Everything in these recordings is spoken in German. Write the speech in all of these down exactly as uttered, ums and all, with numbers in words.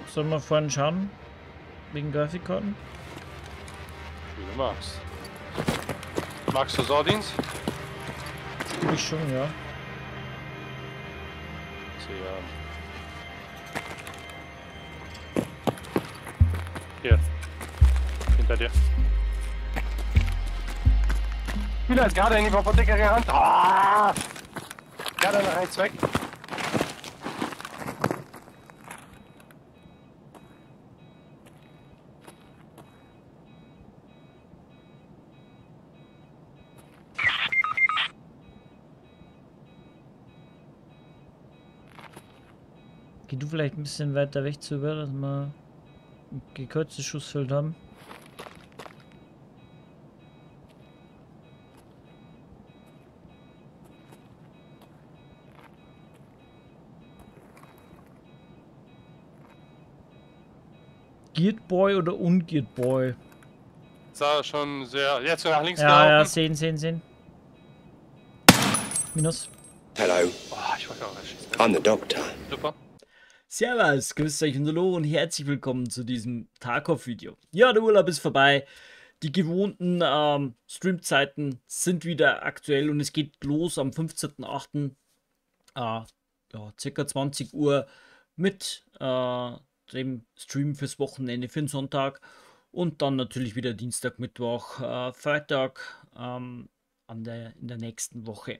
Sollen wir vorhin schauen? Wegen Grafikkarten? Wie du magst. Magst du Sardins? Ich schon, ja. Sie, ja. Hier. Hinter dir. Spieler ist gerade in die Apotheke gerannt. Ah! Gerade nach rechts weg. Geh du vielleicht ein bisschen weiter weg zu über, dass wir ein gekürztes Schussfeld haben. Geared Boy oder Ungeared Boy? Sah schon sehr. Jetzt nach links Ja, ja, gelaufen. sehen, sehen, sehen. Minus. Hello, Oh, ich wollte auch erschießen. I'm the doctor. Super. Servus, grüßt euch und hallo und herzlich willkommen zu diesem Tarkov-Video. Ja, der Urlaub ist vorbei. Die gewohnten ähm, Streamzeiten sind wieder aktuell und es geht los am fünfzehnten achten Äh, ja, circa zwanzig Uhr mit äh, dem Stream fürs Wochenende, für den Sonntag und dann natürlich wieder Dienstag, Mittwoch, äh, Freitag ähm, an der, in der nächsten Woche.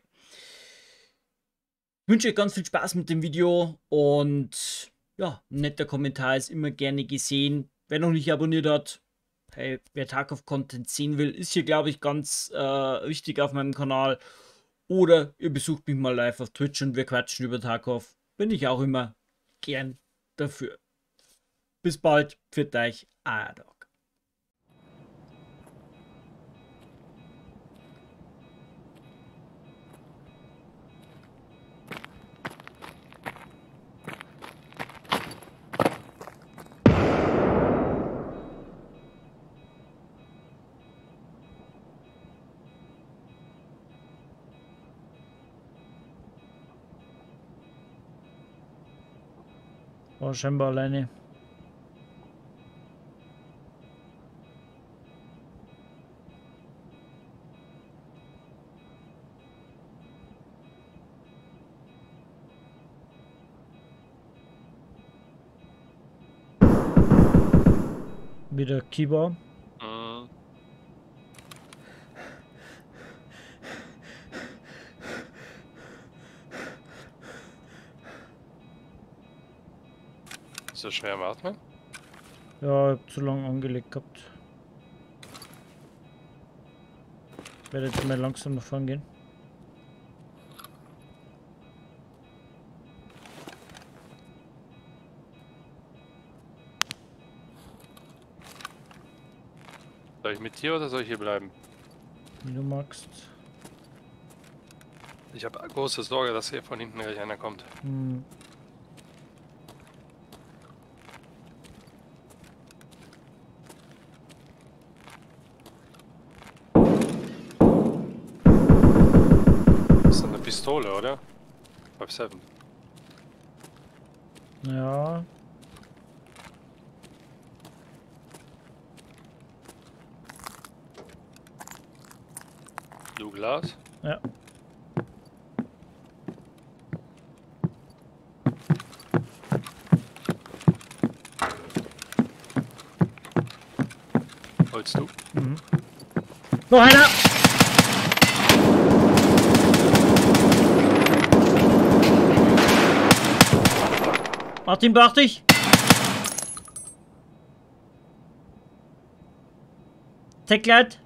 Ich wünsche euch ganz viel Spaß mit dem Video und ja, ein netter Kommentar ist immer gerne gesehen. Wer noch nicht abonniert hat, hey, wer Tarkov-Content sehen will, ist hier, glaube ich, ganz äh, wichtig auf meinem Kanal. Oder ihr besucht mich mal live auf Twitch und wir quatschen über Tarkov. Bin ich auch immer gern dafür. Bis bald, für euch, Adog. War scheinbar alleine. Wieder Kiba. Mhm. Ist das schwer im Atmen? Ja, ich hab zu lange angelegt gehabt. Ich werde jetzt mal langsam nach vorn gehen. Soll ich mit dir oder soll ich hier bleiben? Wie du magst. Ich habe große Sorge, dass hier von hinten gleich einer kommt. Hm. Das ist eine Pistole, oder? fünf sieben. Ja. Douglas. Ja. Holst du? Mhm. Noch einer! Martin, beacht dich! Techlight!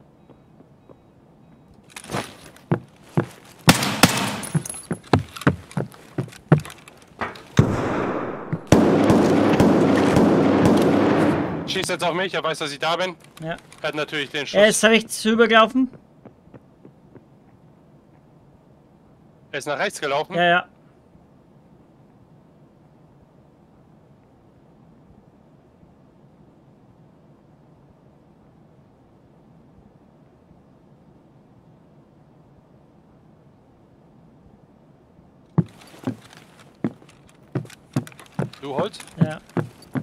Schießt jetzt auf mich, er weiß, dass ich da bin. Ja. Er hat natürlich den Schuss. Er ist rechts rübergelaufen. Er ist nach rechts gelaufen. Ja, ja. Du Holz? Ja.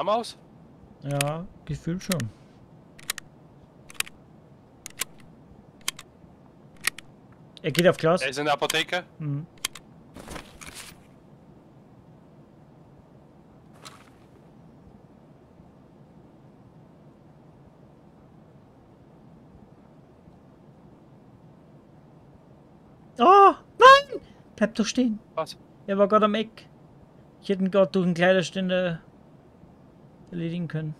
Arm aus? Ja, gefühlt schon. Er geht auf Glas. Er ist in der Apotheke. Mhm. Oh, nein! Bleib doch stehen. Was? Er war gerade am Eck. Ich hätte ihn gerade durch einen Kleiderständer erledigen können.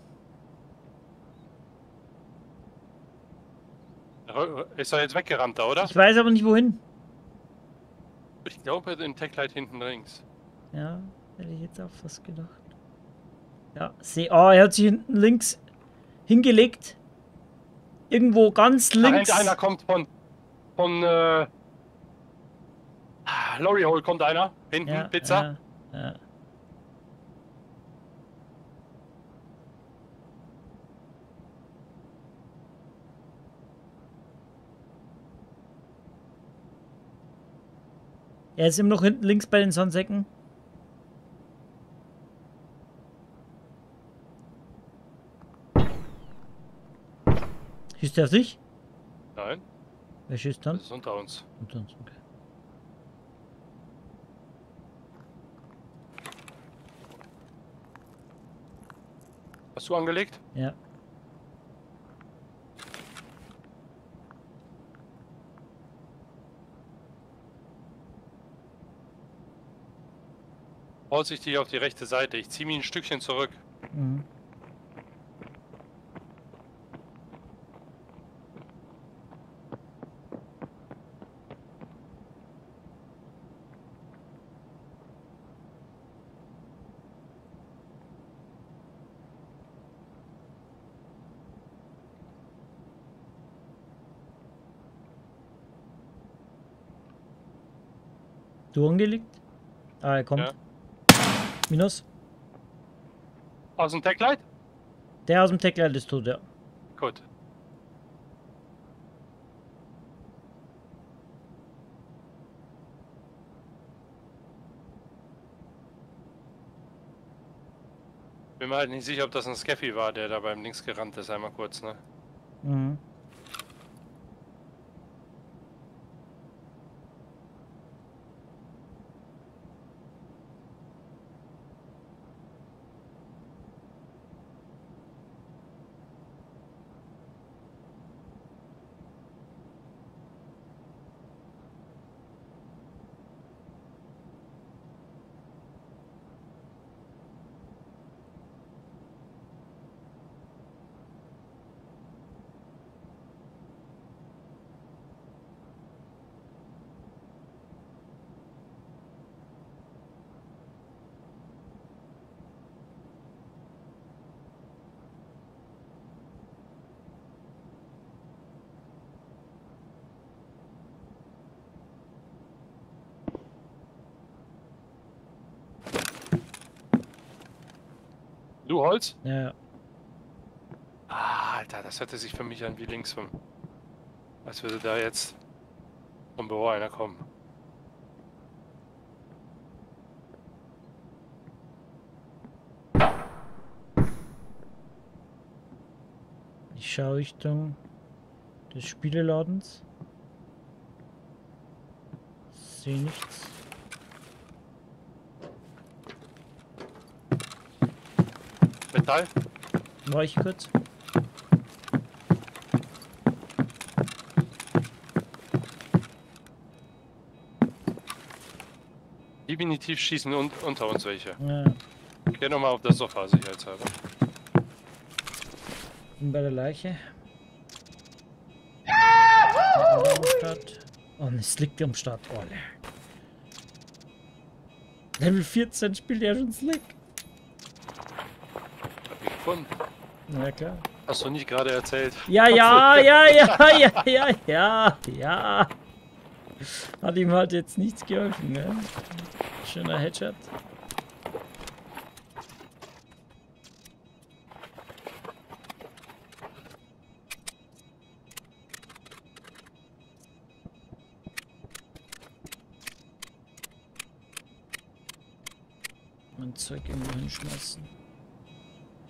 Ist er jetzt weggerannt da, oder? Ich weiß aber nicht wohin. Ich glaube, den Techlight hinten links. Ja, hätte ich jetzt auch fast gedacht. Ja, seh. Oh, er hat sich hinten links hingelegt. Irgendwo ganz Da links. rennt einer, kommt von... Von, äh... Lorry Hole kommt einer. Hinten, Ja, Pizza. Ja, ja. Er ist immer noch hinten links bei den Sandsäcken. Schießt er auf dich? Nein, Wer schießt dann? das ist unter uns. Und sonst, okay. Hast du angelegt? Ja. Vorsichtig auf die rechte Seite. Ich ziehe mich ein Stückchen zurück. Mhm. Du angelegt? Ah, er kommt. Ja. Minus. Aus dem Techlight? Der aus dem Techlight ist tot, ja. Gut. Bin mir halt nicht sicher, ob das ein Scaffy war, der da beim Links gerannt ist. Einmal kurz, ne? Mhm. Du Holz? Ja, ja. Ah, Alter, das hörte sich für mich an wie links vom. Als würde da jetzt vom Büro einer kommen. Ich schaue Richtung des Spieleladens. Sehe nichts. Metall? War ich kurz? Definitiv schießen un unter uns welche. Ja. Geh nochmal auf das Sofa, sicherheitshalber. Bin bei der Leiche. Am Start. Oh, es liegt am Start. Oh, ne. Level vierzehn spielt er schon Slick. Hab ich gefunden. Na klar. Hast du nicht gerade erzählt? Ja, ja, ja, ja, ja, ja, ja, ja. Hat ihm halt jetzt nichts geholfen, ne? Schöner Headshot. Mein Zeug irgendwo hinschmeißen.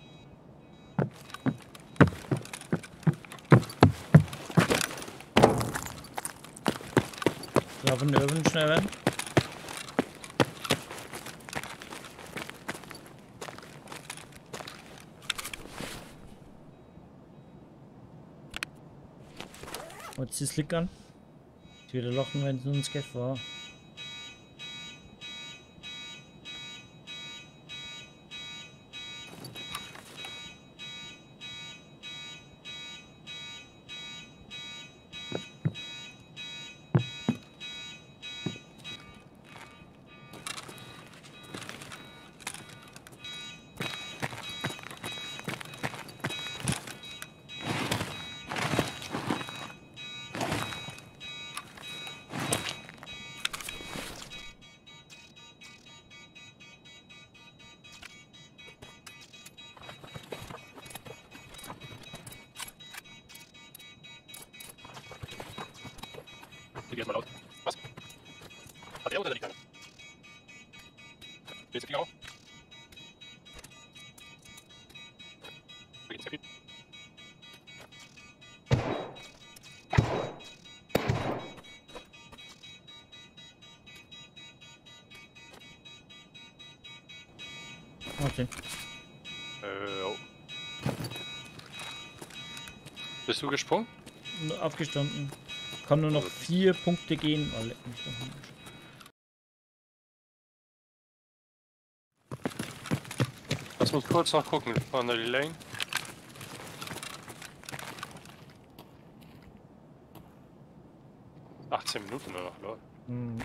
Schaffen wir irgendwann schnell werden. Jetzt ist Lick an. Ich wieder lachen, wenn es uns geht war. Die geht mal aus. Was? Hat er oder die Kleine? Willst du Finger auf? Wie geht's dir? Okay. Äh, oh. Bist du gesprungen? Aufgestanden. Kann nur noch vier Punkte gehen. Oh, leck mich doch mal. Lass uns kurz nachgucken. Fahren da die Lane? achtzehn Minuten nur noch, Leute. Hm.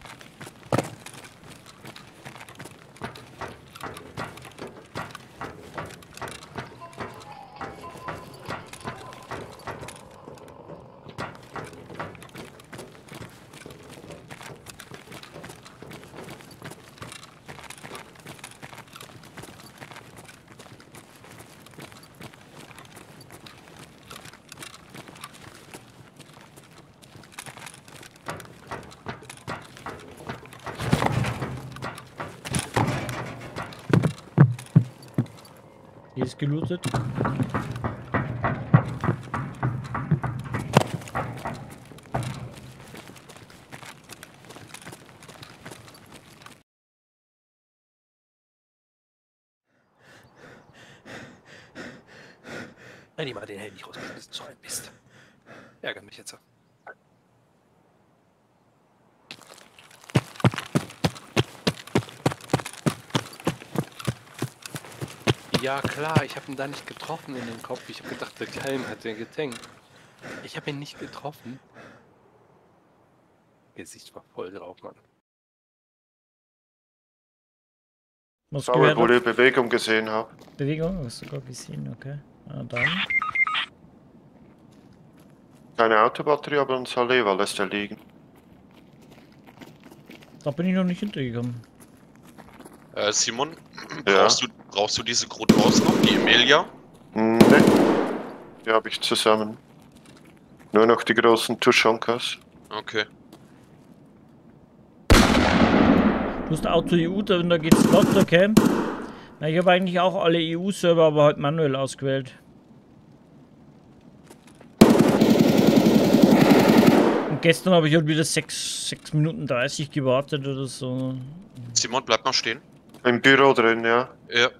Hier ist gelootet. Nein, die mal den Helm nicht rausgeschmissen. So ein Mist. Ärgert mich jetzt. Ja klar, ich habe ihn da nicht getroffen in den Kopf. Ich habe gedacht, der Helm hat den getankt. Ich habe ihn nicht getroffen. Gesicht war voll drauf, Mann. Was Aber gehört wo auf? ich Bewegung gesehen habe. Bewegung? Hast du sogar gesehen, okay. Na dann. Keine Autobatterie, aber ein Saleva lässt er liegen. Da bin ich noch nicht hintergekommen. Äh, Simon, Ja. brauchst, du, brauchst du diese Grundhaus noch, die Emilia? Hm, ne, die habe ich zusammen. Nur noch die großen Tuschonkas. Okay. Du hast Auto E U, da, da geht's flott, okay. Na, ich habe eigentlich auch alle E U-Server, aber halt manuell ausgewählt. Und gestern habe ich halt wieder sechs Minuten dreißig gewartet oder so. Simon, bleib mal stehen. Im Büro drin, ja. Ja.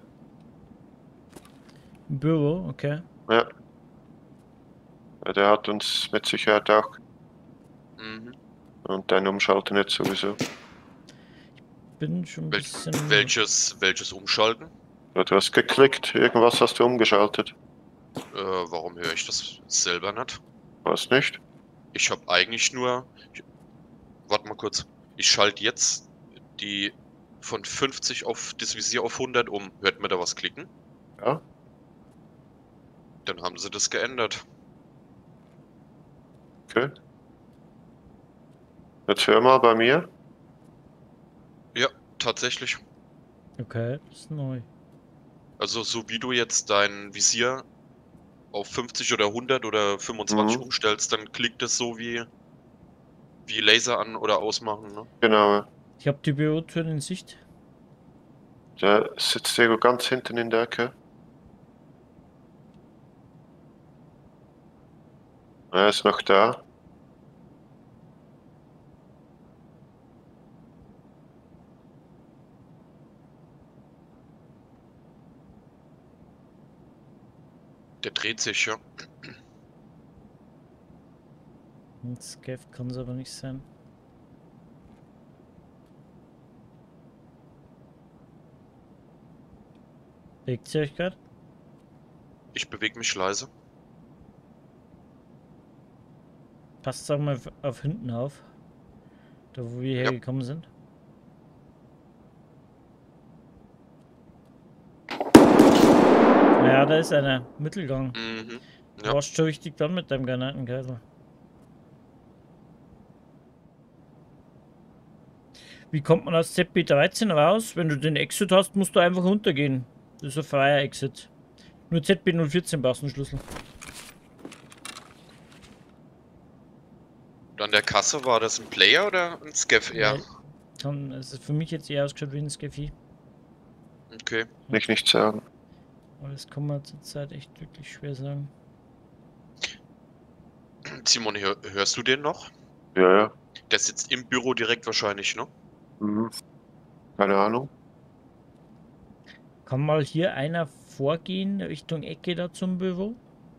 Im Büro, okay. Ja. Ja, der hat uns mit Sicherheit auch. Mhm. Und dein Umschalten jetzt sowieso. Bin schon ein Wel bisschen... welches, welches Umschalten? Ja, du hast geklickt, irgendwas hast du umgeschaltet. Äh, warum höre ich das selber nicht? Was nicht? Ich habe eigentlich nur... Ich, warte mal kurz. Ich schalte jetzt die von fünfzig auf das Visier auf hundert um. Hört mir da was klicken? Ja. Dann haben sie das geändert. Okay. Jetzt hör mal bei mir. Ja, tatsächlich. Okay, das ist neu. Also so wie du jetzt dein Visier auf fünfzig oder hundert oder fünfundzwanzig Mhm. umstellst, dann klickt es so wie, wie Laser an oder ausmachen, ne? Genau. Ich habe die Bürotür in Sicht. Der sitzt irgendwo ganz hinten in der Ecke. Er ist noch da. dreht sich, ja. Scav kann es aber nicht sein. Bewegt sie euch gerade? Ich bewege mich leise. Passt auch mal auf, auf hinten auf. Da wo wir Ja. hergekommen sind. Ja, da ist einer. Mittelgang. Mhm. Du Ja. warst schon richtig dran mit deinem Granatenkaiser. Wie kommt man aus Z B dreizehn raus? Wenn du den Exit hast, musst du einfach runtergehen. Das ist ein freier Exit. Nur Z B null vierzehn brauchst du einen Schlüssel. Und an der Kasse war das ein Player oder ein Scav eher? Ja. Kann, es ist für mich jetzt eher ausgeschaut wie ein Scaffy. Okay. Kann ich nicht sagen. Aber das kann man zurzeit echt wirklich schwer sagen. Simon, hör, hörst du den noch? Ja, ja. Der sitzt im Büro direkt wahrscheinlich, ne? Mhm. Keine Ahnung. Kann mal hier einer vorgehen Richtung Ecke da zum Büro?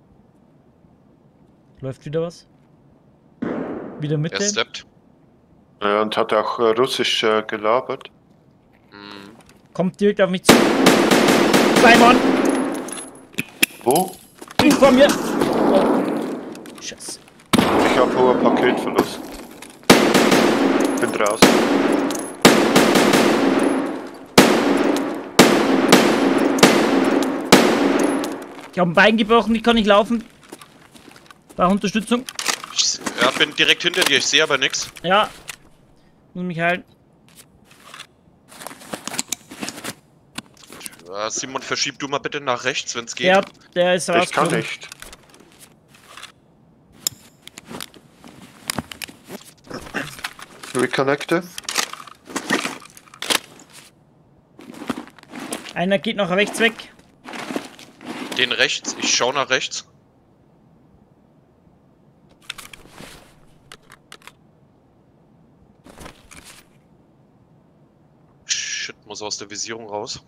Läuft wieder was? Wieder Er Mitte? steppt. Ja, und hat auch äh, Russisch äh, gelabert. Mhm. Kommt direkt auf mich zu. Zwei Mann! Wo? Links vor mir! Oh. Scheiße. Ich habe hoher Paketverlust. Bin draußen. Ich habe ein Bein gebrochen, ich kann nicht laufen. Brauche Unterstützung. Ich ja, bin direkt hinter dir, ich sehe aber nichts. Ja. Muss mich heilen. Ja, Simon, verschieb du mal bitte nach rechts, wenn es geht. Der, der ist Ich kann rausgekommen. nicht. Reconnecte. Einer geht noch rechts weg. Den rechts, ich schau nach rechts. Shit, muss aus der Visierung raus.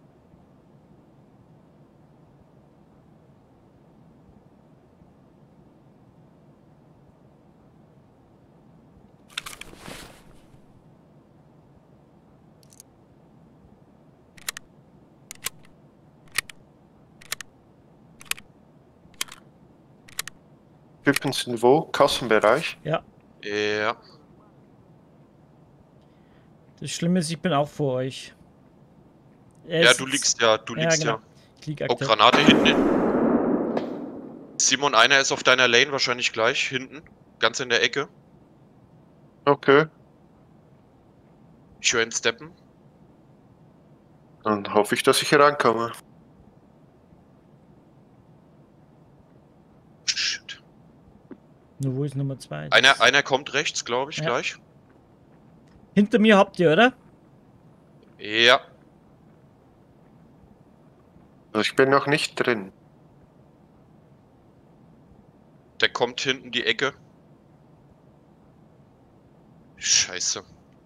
Typen sind wo? Kassenbereich. Ja. Ja. Das Schlimme ist, ich bin auch vor euch. Er Ja, ist du jetzt- liegst ja, du Ja, liegst genau. ja. Ich lieg Oh, aktuell. Granate hinten. Simon, einer ist auf deiner Lane wahrscheinlich gleich, hinten. Ganz in der Ecke. Okay. Ich höre ihn steppen. Dann hoffe ich, dass ich herankomme. Shit. Nur wo ist Nummer zwei? Einer, einer kommt rechts, glaube ich, Ja. gleich. Hinter mir habt ihr, oder? Ja. Also ich bin noch nicht drin. Der kommt hinten die Ecke. Scheiße.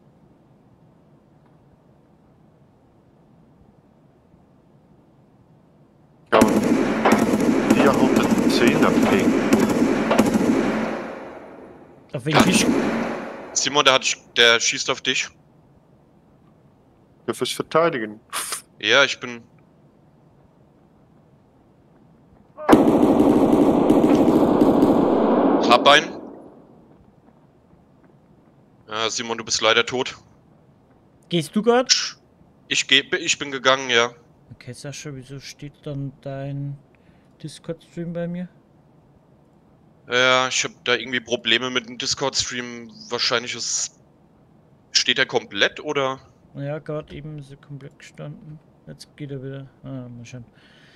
Ich habe vierhundertzehn abgegeben. Auf welchen Tisch? Simon, der, hat, der schießt auf dich. Ja, fürs Verteidigen. Ja, ich bin... Hab einen. Ja, Simon, du bist leider tot. Gehst du gerade? Ich, geh, ich bin gegangen, ja. Okay, Sascha, wieso steht dann dein Discord-Stream bei mir? Ja, ich habe da irgendwie Probleme mit dem Discord-Stream. Wahrscheinlich ist... Steht er komplett, oder? Ja, gerade eben ist er komplett gestanden. Jetzt geht er wieder. Ah, mal schauen.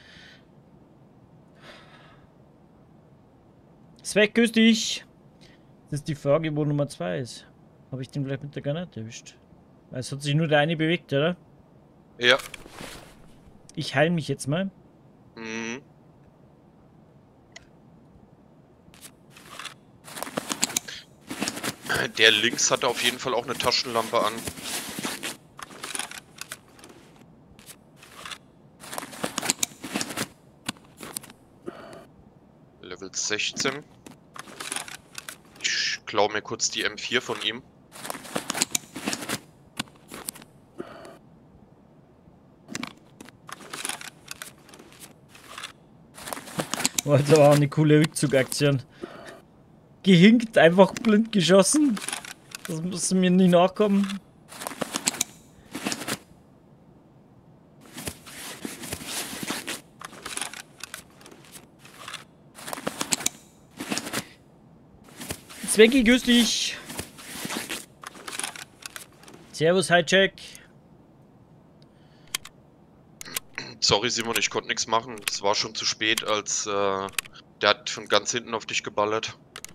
Zweck, grüß dich! Das ist die Frage, wo Nummer zwei ist. Habe ich den vielleicht mit der Granate erwischt? Weil es hat sich nur der eine bewegt, oder? Ja. Ich heile mich jetzt mal. Mhm. Der links hatte auf jeden Fall auch eine Taschenlampe an. sechzehn. Ich klaue mir kurz die M vier von ihm. Oh, das war auch eine coole Rückzugaktion. Gehinkt, einfach blind geschossen. Das muss mir nicht nachkommen. Zwecki, grüß dich. Servus, Hijack. Sorry Simon, ich konnte nichts machen. Es war schon zu spät, als äh, der hat von ganz hinten auf dich geballert.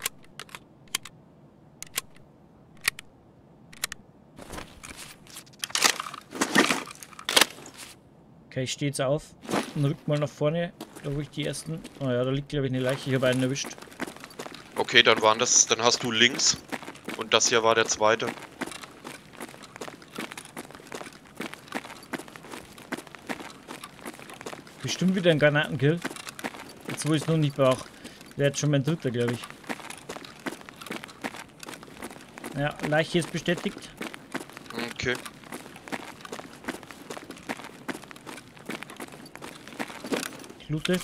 Okay, ich stehe jetzt auf und rück mal nach vorne. Da wo ich die ersten. Oh ja, da liegt glaube ich eine Leiche. Ich habe einen erwischt. Okay, dann waren das, dann hast du links und das hier war der zweite. Bestimmt wieder ein Granatenkill. Jetzt wo ich es noch nicht brauche. Wäre jetzt schon mein dritter, glaube ich. Ja, Leiche ist bestätigt. Okay. Ich loote.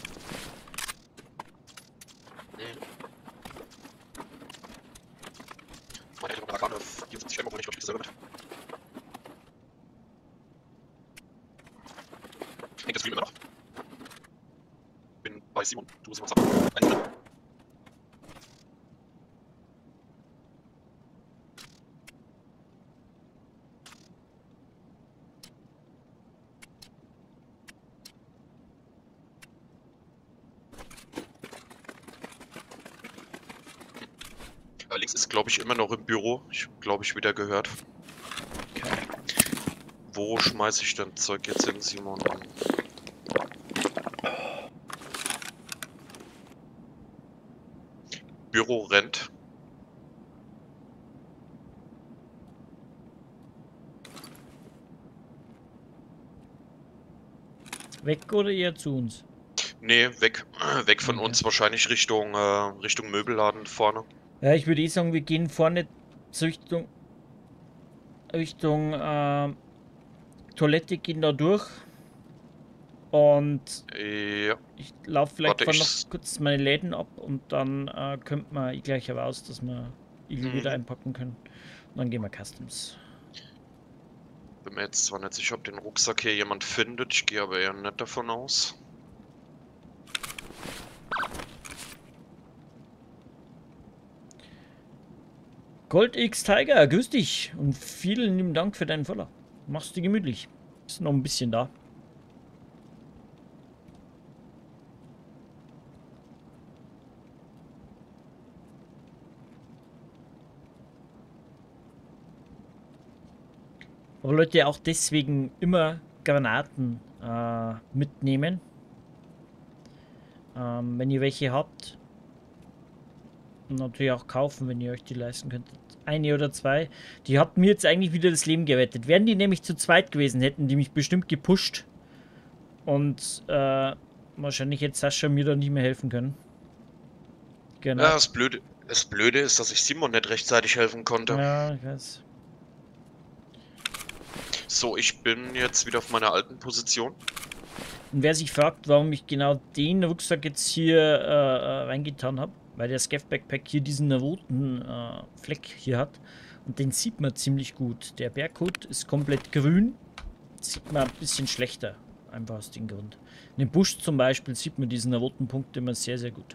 Hängt das Stream immer noch? Bin bei Simon. Du musst was ab. Links ist, glaube ich, immer noch im Büro. Ich glaube, ich wieder gehört. Okay. Wo schmeiße ich denn Zeug jetzt hin, Simon? Büro rennt. Weg oder eher zu uns? Nee, weg. Weg von Okay. uns. Wahrscheinlich Richtung, äh, Richtung Möbelladen vorne. Ja, ich würde eh sagen, wir gehen vorne zur Richtung, Richtung äh, Toilette, gehen da durch. Und Ja. ich laufe vielleicht Warte, fahr ich- noch kurz meine Läden ab und dann äh, könnte man gleich raus, dass wir Igel Mhm. wieder einpacken können. Und dann gehen wir Customs. Bin mir jetzt zwar nicht sicher, ob den Rucksack hier jemand findet. Ich gehe aber eher nicht davon aus. Gold X Tiger, grüß dich und vielen lieben Dank für deinen Follow. Mach's dir gemütlich. Ist noch ein bisschen da. Aber Leute, auch deswegen immer Granaten äh, mitnehmen. Ähm, wenn ihr welche habt. Und natürlich auch kaufen, wenn ihr euch die leisten könntet. Eine oder zwei. Die habt mir jetzt eigentlich wieder das Leben gerettet. Wären die nämlich zu zweit gewesen, hätten die mich bestimmt gepusht. Und äh, wahrscheinlich hätte Sascha mir da nicht mehr helfen können. Genau. Ja, das Blöde, das Blöde ist, dass ich Simon nicht rechtzeitig helfen konnte. Ja, ich weiß. So, ich bin jetzt wieder auf meiner alten Position. Und wer sich fragt, warum ich genau den Rucksack jetzt hier äh, äh, reingetan habe, weil der Scav Backpack hier diesen roten äh, Fleck hier hat. Und den sieht man ziemlich gut. Der Berghut ist komplett grün. Sieht man ein bisschen schlechter. Einfach aus dem Grund. In dem Busch zum Beispiel sieht man diesen roten Punkt immer sehr, sehr gut.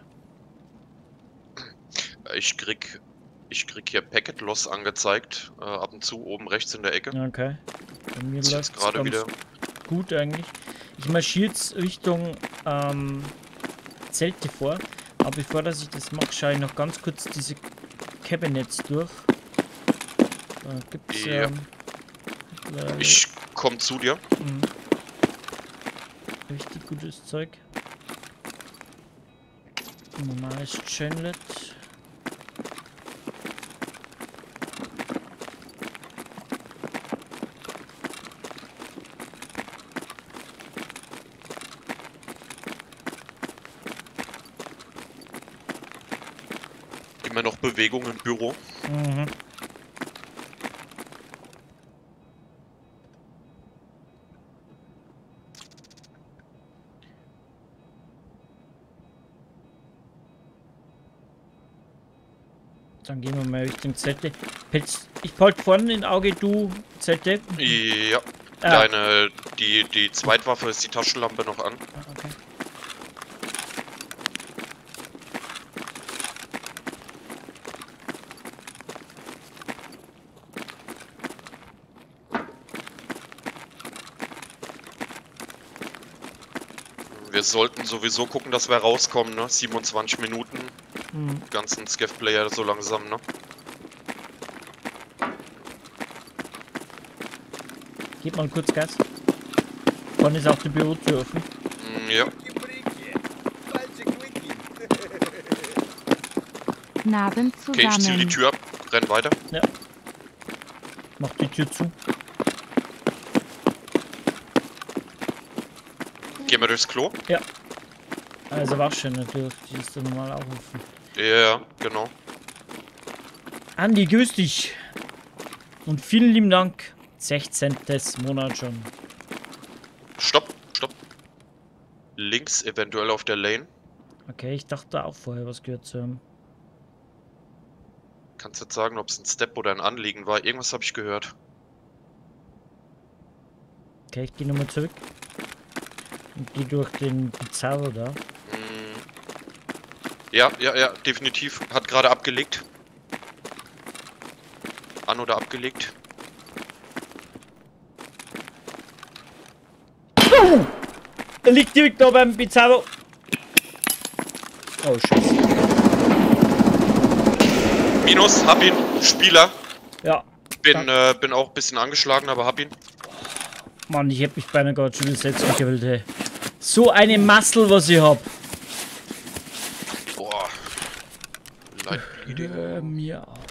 Ich krieg, ich krieg hier Packet Loss angezeigt. Äh, ab und zu oben rechts in der Ecke. Okay. Bei mir Ist läuft jetzt gerade wieder. gut eigentlich. Ich marschiere jetzt Richtung ähm, Zelte vor. Aber bevor dass ich das mache, schaue ich noch ganz kurz diese Cabinets durch. Da gibt's Ja. ähm, mittlerweile, Ich komm zu dir. mhm, richtig gutes Zeug. Normales Chainlet. Immer noch Bewegung im Büro. Mhm. Dann gehen wir mal Richtung Z D. Petz, ich behalte vorne ein Auge, du Z D. Ja. Ah. Deine, die, die Zweitwaffe ist die Taschenlampe noch an. Ah, okay. Wir sollten sowieso gucken, dass wir rauskommen, ne? siebenundzwanzig Minuten. Mhm. Ganzen Scav-Player so langsam, ne? Gib mal kurz Gas. Vorne ist auch die Bürotür offen. Mm, ja. Naben Okay, ich zieh die zusammen. Tür ab. Renn weiter. Ja. Mach die Tür zu. Gehen wir durchs Klo? Ja. Also Waschschön natürlich, die ist dann normal auch offen. Ja, genau. Andi, grüß dich. Und vielen lieben Dank. sechzehntes Monat schon. Stopp, stopp. Links eventuell auf der Lane. Okay, ich dachte auch vorher was gehört zu haben. Kannst jetzt sagen, ob es ein Step oder ein Anliegen war. Irgendwas habe ich gehört. Okay, ich gehe nochmal zurück. Und gehe durch den Pizarro da. Mm. Ja, ja, ja, definitiv. Hat gerade abgelegt. An oder abgelegt. Er liegt direkt da beim Pizarro. Oh, Scheiße. Minus, hab ihn. Spieler. Ja. Bin, äh, bin auch ein bisschen angeschlagen, aber hab ihn. Mann, ich hab mich beinahe gerade schon gesetzt und gewählt, ey. So eine Muscle, was ich hab. Boah. Leitblieding. Hör mir auf.